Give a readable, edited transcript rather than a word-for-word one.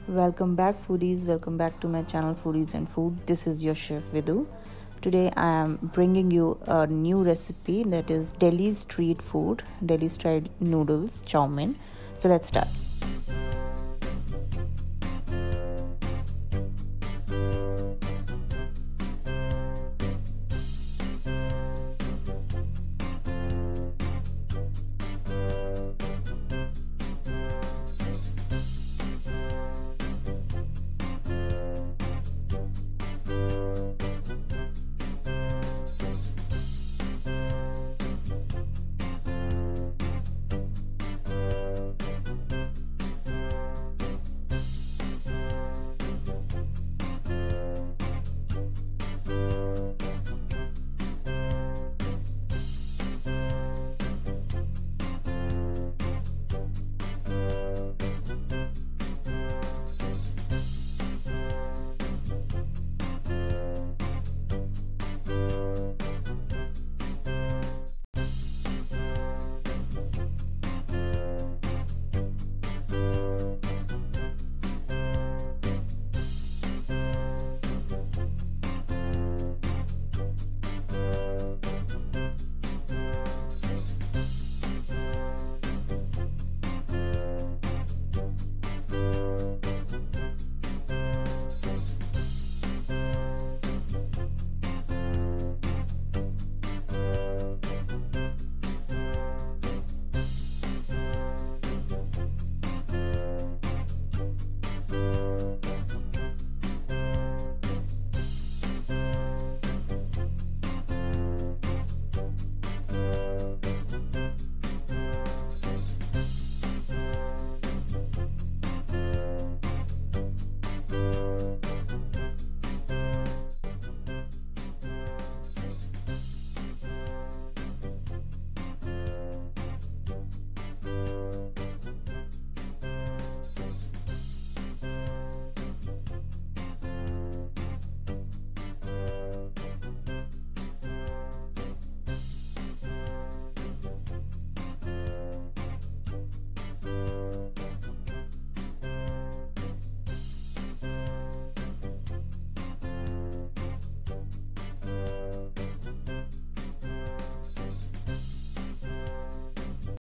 Welcome back foodies, welcome back to my channel Foodies and Food. This is your chef Vidu. Today I am bringing you a new recipe, that is Delhi's street food, Delhi style noodles, chowmein. So let's start.